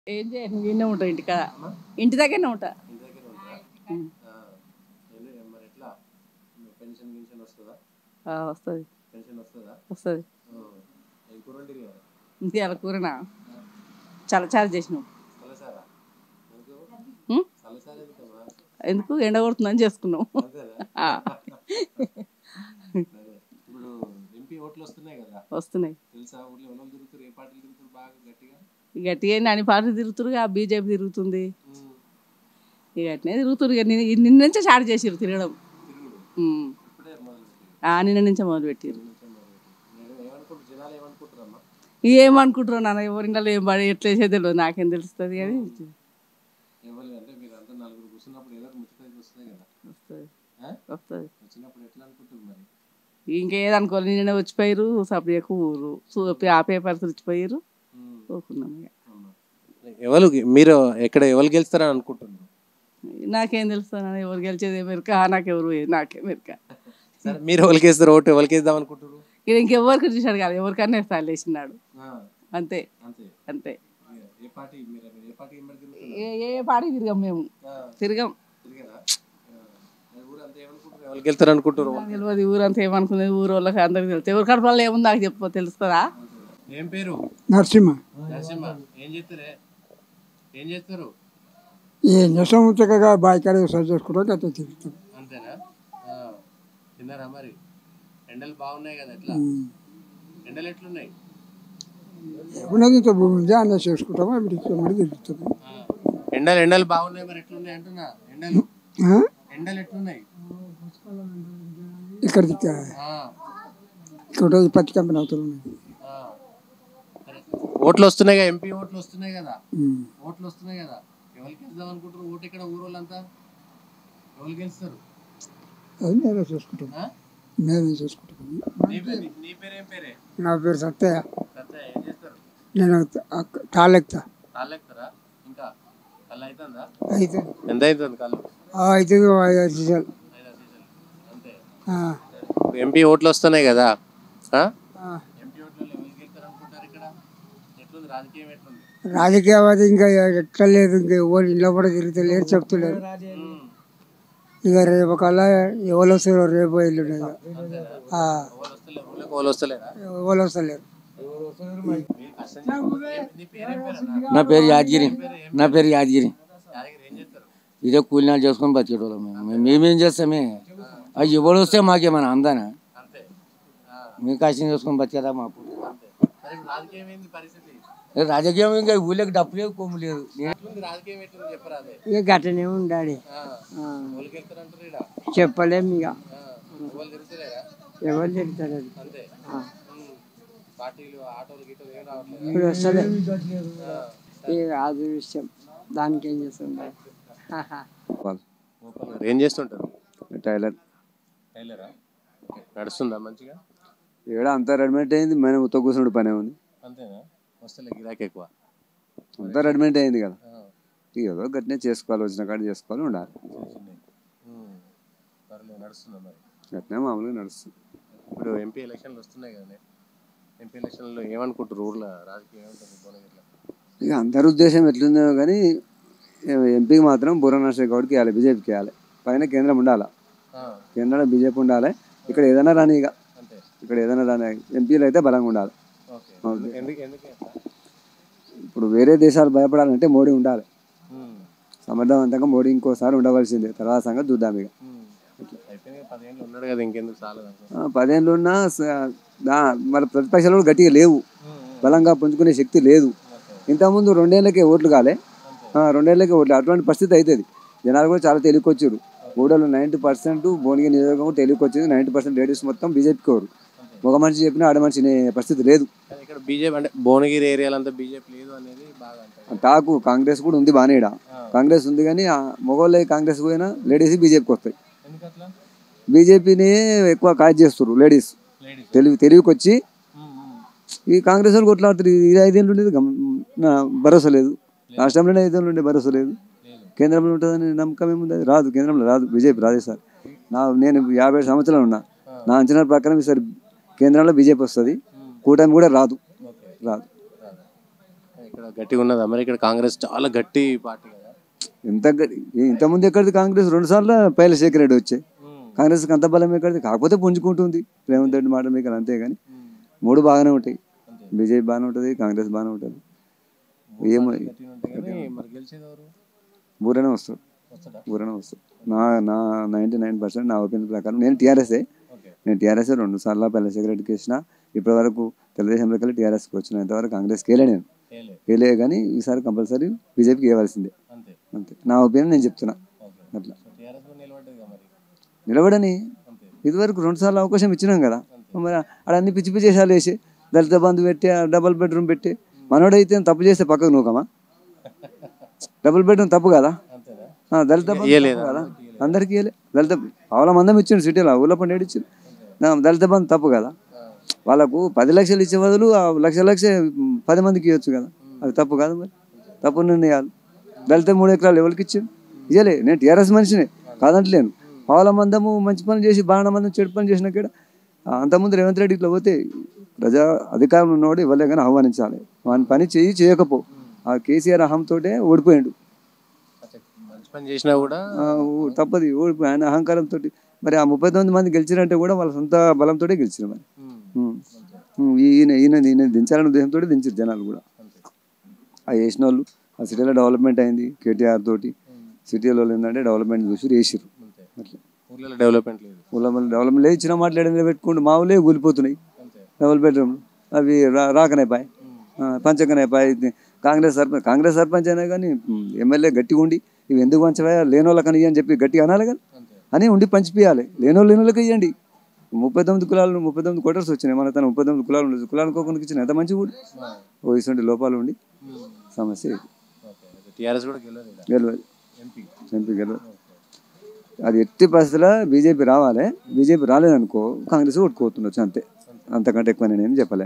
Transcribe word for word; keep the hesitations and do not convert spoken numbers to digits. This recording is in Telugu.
ఏం చేయను నేనే ఉంటా ఇంటికాడ. ఇంటి దగ్గరనే ఉంటా. ఇంటి దగ్గర ఉంటారా? ఉమ్. ఆ, ఏంది మరి ఎట్లా పెన్షన్ గిన్షన్ వస్తుందా? ఆ, వస్తుంది పెన్షన్ వస్తుందా? వస్తుంది. ఏం కూర వండిరు కదా? ఇంటియాల కూరనా చాలా చాలా చేసినాం. చల్లసారా? ఎందుకు ఉమ్? చల్లసారా ఎందుకమ్మా? ఎందుకు ఎండ కొడుతుందని చేసుకున్నాం. అంతేనా? ఆ, అదే ఇప్పుడు ఎంపీ ఓట్లు వస్తున్నాయి కదా, వస్తున్నాయి. తెలుసా? ఊళ్ళో ఎవరు తిరుగుతారు, ఏ పార్టీలు తిరుగుతారు బాగా గట్టిగా? గట్టిగా అన్ని పార్టీలు తిరుగుతురుగా, బీజేపీ తిరుగుతుంది. ఉమ్, ఇక అట్నే తిరుగుతురు. ఇక నిన్న నిన్న నుంచే స్టార్ట్ చేసిర్రు తిరగడం. తిరుగుడు ఉమ్. ఇప్పుడే మొదలు పెట్టిరు. ఆ, నిన్న నుంచే మొదలు పెట్టిర్రు. నిమిషం మొదలు పెట్టిరు. నేను ఏమనుకుంటు జనాలు ఏమనుకుంటారమ్మా? ఏమనుకుంటారు నాన్న, ఎవరింట్లో ఏం పడి ఎట్లా వేసేది తెలియదు, నాకేం తెలుస్తుంది. కానీ ఎవరు అంటే మీరు అంతా నలుగురు కూర్చున్నప్పుడు ఏదో ఒక ముచ్చట అయితే వస్తుంది కదా. వస్తుంది ఆ? వస్తుంది. వచ్చినప్పుడు ఎట్లా అనుకుంటారు మరి? ఇంకేదనుకోవాలి, నిన్న వచ్చిపోయారు సపరేకు ఊరు చూపి ఆ పేపర్ తెచ్చిపోయారు. ఉమ్, ఊరుకున్నాం ఇక. అమ్మా. ఎవరు మీరు ఎక్కడ ఎవరు గెలుస్తారని అనుకుంటున్నారు? నాకేం తెలుస్తాను, ఎవరు గెలిచేది ఎమెరికా, నాకెవరు నాకెమెరికా. సరే, మీరు ఎవరికి వేస్తారు ఓటు? ఎవరికి వేద్దాం అనుకుంటారు? ఇది ఇంకెవరికి చూశాడు కాదు, ఎవరికన్నా స్థాయిలు వేసినాడు. ఆ, అంతే అంతే. అంతే. ఏ పార్టీ మీరు మీరు ఏ పార్టీ ఎంబడి తిరుగుతున్నారు? ఏ ఏ పాడి తిరగం మేము. ఆ, తిరగం. తిరిగారా? ఆ, మరి ఊరు అంతా ఏమనుకుంటారు, ఎవరికి వెళ్తారు అనుకుంటారు? నాకు తెలియదు ఊరంతా ఏమనుకునేది, ఊరు వాళ్ళకి అందరికి తెలుసు. ఎవరి కడపల్లో ఏముంది నాకు చెప్పు, తెలుస్తుందా? ఏం పేరు? నరసింహ. నరసింహ. ఏం చేస్తారే? ఏం చేస్తారు? ఏం చేస్తాం, చక్కగా బాయికాడ వ్యవసాయం చేసుకుంటాం, గట్ట తిరుగుతాం. అంతేనా? ఆ, తిన్నారా మరి? ఎండలు బాగున్నాయి కదా, ఎట్లా ఎండలు ఎట్లున్నాయి? ఏమున్నది, ఇంత భూమి ఉంది, అన్నీ చేసుకుంటాము, అవి మరి తిరుగుతాము. ఆ, ఎండలు ఎండలు బాగున్నాయి మరి, ఎట్లున్నాయి అంటున్నా? ఎండలు ఆ? ఎండలు ఎట్లున్నాయి? ఇక్కడ ఆ, ఇక్కడ పత్తి కంపెనీ అవుతుంది. ఆ. సరే. ఓట్లు వస్తున్నాయి కదా, ఎంపీ ఓట్లు వస్తున్నాయి కదా, ఓట్లు వస్తున్నాయి కదా, ఎవరికి వేద్దాం అనుకుంటారు ఓటు? ఇక్కడ ఊరోళ్ళంతా ఎవరు గెలుస్తారు? అది మేమే చూసుకుంటాం. ఆ? మేమే చూసుకుంటాం. నీ పేరు నీ పేరేం పేరే? నా పేరు సత్తయ్య. సత్య. ఏం చేస్తారు? నేను తాళ్ళెక్తా. కాళ్ళు ఎక్కుతారా? ఇంకా కళ్ళు అవుతుందా? అయితే ఎంత అవుతుంది కళ్ళు? అయితే ఐదు సీసాలు. ఐదు ఆరు సీసాలు. అంతే. ఆ. ఎంపీ ఓట్లు వస్తున్నాయి కదా, ఆ? ఆ. ఎంపీ ఓట్లు ఎవరికి గెలుస్తారు అనుకుంటారు ఇక్కడ? ఎట్లుంది రాజకీయం, ఎట్లుంది? రాజకీయం అది ఇంకా ఎట్లా లేదు, ఇంకా ఎవరు ఇంట్లో కూడా తిరుగుతలేరు, చెప్తలేరు. ఉమ్. ఇక రేపు కల్లా ఎవరు వస్తారు, రేపు ఎల్లుండి ఇక. అంతేనా? ఆ. ఎవరు వస్తలేరు, ఊళ్ళోకి ఎవరు వస్తలేరా? ఎవరు వస్తలేరు. మీరు కష్టం చేసి- నీ పేరేం పేరన్నా? నా పేరు యాదగిరి. నా పేరు యాదగిరి. యాదగిరి. ఏం చేస్తారు? ఇదే కూలినాలు చేసుకొని బతికేటోళ్ళం మేము. మేము మేమేం చేస్తామే, అవి ఎవడు వస్తే మాకేమన్నా అందానా? అంతే. ఆ, మేము కష్టం చేసుకొని బతికేదా మాకు? అంతే. మరి ఇప్పుడు రాజకీయం ఏంది పరిస్థితి? ఏ రాజకీయం ఇంకా ఊళ్ళకి డబ్బు లేదు, కొమ్ము లేదు. ఎట్లుంది రాజకీయం, ఎట్లుంది చెప్పరా? అదే ఇక గట్టనే ఉండాలి, ఎవరికి వెళ్తారు అంటారు ఇక్కడ? చెప్పలేము ఇక. ఎవరు తిరుగుతలేరా? ఎవరు తిరుగుతారు అది. అంతే. ఉమ్. పార్టీలు ఆటోలు గీటోలు ఏం రావట్లేదు. ఇప్పుడు వస్తలే ఇక అది విషయం, దానికి ఏం చేస్తుంటారు. ఏం చేస్తుంటారు? టైలర్. టైలరా? నడుస్తుందా మంచిగా? ఇక్కడ అంతా రెడీమేడ్ అయింది, మనం ఉత్త కూర్చుంటే పనే ఉంది. అంతేనా? వస్తలే గిరాకీ ఎక్కువ. అంతా రెడీమేడ్ అయింది కదా, ఏదో గట్టినే చేసుకోవాలి, వచ్చిన కాడ చేసుకోవాలి, ఉండాలి. పర్లేదు, నడుస్తుందా మరి? గట్టినే మామూలుగా నడుస్తుంది. ఇప్పుడు ఎంపీ ఎలక్షన్లు వస్తున్నాయి కదా, ఎంపీ ఎలక్షన్లో ఏమనుకుంటారు? ఊర్లో రాజకీయం ఏముంటుంది భువనగిరిలో? ఇక అందరి ఉద్దేశం ఎట్లుందో కానీ ఎంపీకి మాత్రం బుర్ర నర్సయ్య గౌడ్కి వేయాలి, బీజేపీకి వేయాలి. పైన కేంద్రం ఉండాలి, కేంద్రంలో బీజేపీ ఉండాలి. ఇక్కడ ఏదైనా రాని, ఇక ఇక్కడ ఏదైనా రాని, ఎంపీలు అయితే బలంగా ఉండాలి. ఇప్పుడు వేరే దేశాలు భయపడాలంటే మోడీ ఉండాలి, సమర్థవంతంగా మోడీ ఇంకోసారి ఉండవలసిందే. తర్వాత సంగతి చూద్దాం. ఇక పదేళ్ళు ఉన్నా మన ప్రతిపక్షాలు కూడా గట్టిగా లేవు, బలంగా పుంజుకునే శక్తి లేదు. ఇంతకుముందు రెండేళ్ళకే ఓట్లు కాలే, రెండేళ్ళకే ఓట్లు, అటువంటి పరిస్థితి అవుతుంది. జనాలు కూడా చాలా తెలియకొచ్చారు. ఊళ్ళో నైంటీ పర్సెంట్ భువనగిరి నియోజకవర్గం కూడా తెలియకొచ్చింది. నైంటీ పర్సెంట్ లేడీస్ మొత్తం బీజేపీకి కోరు. ఒక మనిషి చెప్పినా ఆడ మనిషి పరిస్థితి లేదు. ఇక్కడ బీజేపీ అంటే భువనగిరి ఏరియాలంతా బీజేపీ లేదు అనేది బాగా టాకు. కాంగ్రెస్ కూడా ఉంది బాగానే, ఈడ కాంగ్రెస్ ఉంది కానీ మగవాళ్ళే కాంగ్రెస్ పోయినా లేడీస్ బీజేపీకి వస్తాయి. బీజేపీని ఎక్కువ కాజ్ చేస్తారు లేడీస్, తెలివి తెలివికి వచ్చి ఈ కాంగ్రెస్ వాళ్ళు కొట్లాడుతారు. ఇది ఐదేళ్ళు ఉండేది భరోసా లేదు, రాష్ట్రంలోనే ఐదేళ్ళు ఉండే భరోసా లేదు, కేంద్రంలో ఉంటుందని నమ్మకం ఏముంది? అది రాదు, కేంద్రంలో రాదు, బీజేపీ రాదు సార్. నా నేను యాభై సంవత్సరాలు ఉన్నా, నా అంచనా ప్రకారం ఈసారి కేంద్రంలో బీజేపీ వస్తుంది, కూటమి కూడా రాదు రాదు. ఇక్కడ గట్టిగా ఉన్నదా మరి? ఇక్కడ కాంగ్రెస్ చాలా గట్టి పార్టీ కదా. ఎంత గ- ఇంతకుముందు ఎక్కడిది కాంగ్రెస్ రెండు సార్లు పైల శేఖర్ రెడ్డి వచ్చాయి. కాంగ్రెస్కి అంత బలం ఎక్కడిది? కాకపోతే పుంజుకుంటుంది రేవంత్ రెడ్డి మాట మీకు అంతే. కానీ మూడు బాగానే ఉంటాయి. బీజేపీ బాగానే ఉంటుంది, కాంగ్రెస్ బాగానే ఉంటుంది. ఏమో గట్టిగా ఉంటాయి కానీ మరి గెలిచేది ఎవరు? ఊరనే వస్తాడు, వస్తాడా? ఊరనే వస్తాడు. నా నా నైంటీ నైన్ పర్సెంట్ నా ఒపీనియన్ ప్రకారం నేను టీఆర్ఎస్ఏ ఓకే. నేను టీఆర్ఎస్ రెండు సార్లు పైల శేఖర్ రెడ్డికి వేసిన. ఇప్పటి వరకు తెలుగుదేశంలోకి వెళ్ళి టీఆర్ఎస్కి వచ్చిన ఇంతవరకు కాంగ్రెస్కి వెళ్ళే నేను ఏలే. వెళ్ళే కానీ ఈసారి కంపల్సరీ బీజేపీకి ఇవ్వాల్సిందే అంతే. అంతే. నా ఒపీనియన్ నేను చెప్తున్నా. ఓకే. అట్లా సో టీఆర్ఎస్ కూడా నిలబడ్డది కదా మరి. నిలబడని అంతే. ఇదివరకు రెండు సార్లు అవకాశం ఇచ్చినాం కదా. మరి ఆడ అన్ని పిచ్చి పిచ్చి చేసాలు వేసి దళిత బంధు పెట్టి డబుల్ బెడ్రూమ్ పెట్టి మనోడైతే తప్పు చేస్తే పక్కకు నూకమా? డబుల్ బెడ్రూమ్ తప్పు కదా? అంతేనా? ఆ, దళిత బంధు ఇయ్యలేదా? తప్పు కదా? అందరికీ ఇవ్వలే. దళిత పావుల మందం ఇచ్చిండు సిటీలో, ఊళ్ళో పండు ఇచ్చిండు. దళిత బంధు తప్పు కదా? వాళ్ళకు పది లక్షలు ఇచ్చే బదులు ఆ లక్ష లక్ష పది మందికి ఇవ్వచ్చు కదా. అది తప్పు కాదు మరి? తప్పు నిర్ణయాలు. దళిత మూడు ఎకరాలు ఎవరికి ఇచ్చిండు? ఇవ్వలే. నేను టీఆర్ఎస్ మనిషినే కాదంటలేను. పావుల మందము మంచి పని చేసి బాణ మందం చెడు పని చేసిన కూడా అంతకుముందు రేవంత్ రెడ్డి ఇట్లా పోతే ప్రజా అధికారం ఉన్నవాడు ఇవ్వలే కానీ ఆహ్వానించాలి. వాని పని చేయి చేయకపో. ఆ కేసీఆర్ అహంతోటే ఓడిపోయాడు. అచ్చా, మంచి పని చేసినా కూడా ఆ, ఊ- తప్పది ఓడిపోయి ఆయన అహంకారంతో. మరి ఆ ముప్పై తొమ్మిది మంది గెలిచినంటే కూడా వాళ్ళ సొంత బలంతో గెలిచారు మరి. ఉమ్. ఉమ్, ఈయన ఈయన ఈయన దించాలనే ఉద్దేశంతో దించారు జనాలు కూడా. ఆ వేసిన వాళ్ళు ఆ సిటీలో డెవలప్మెంట్ అయింది కేటీఆర్ తోటి. సిటీలో ఏంటంటే డెవలప్మెంట్ చూసి వేసారు. అట్లా ఊర్లలో డెవలప్మెంట్ లేదు. ఊళ్ళో మళ్ళీ డెవలప్మెంట్ లేదు. ఇచ్చిన మాట్లాడేది పెట్టుకుంటూ మా ఊళ్ళే కూలిపోతున్నాయి. డబుల్ బెడ్రూమ్ అవి రా రాకనైపాయి, పంచకనైపాయి. కాంగ్రెస్ సర్పంచ్ కాంగ్రెస్ సర్పంచ్ అయినా కానీ ఎమ్మెల్యే గట్టిగా ఉండి ఇవి ఎందుకు పంచవా లేని వాళ్ళకని ఇవ్వని చెప్పి గట్టిగా అనాలి కానీ అని ఉండి పంచిపియాలి. లేనోళ్ళు లేని వాళ్ళకి ఇవ్వండి. ముప్పై తొమ్మిది కులాలు ముప్పై తొమ్మిది కోటర్స్ వచ్చినాయి. మన తన ముప్పై తొమ్మిది కులాలు ఉండదు. కులానికి ఒకరికి ఇచ్చిన ఎంత మంచిగా కూడా వయసు లోపాలు ఉండి సమస్య ఇది. టీఆర్ఎస్ కూడా గెలవదు ఈడ. గెలవదు, ఎంపీ. ఎంపీ గెలవదు. అది ఎట్టి పరిస్థితుల్లో బీజేపీ రావాలి. బీజేపీ రాలేదనుకో కాంగ్రెస్ కొట్టుకోతుండొచ్చు అంతే. అంతకంటే ఎక్కువ నేనేం చెప్పలే.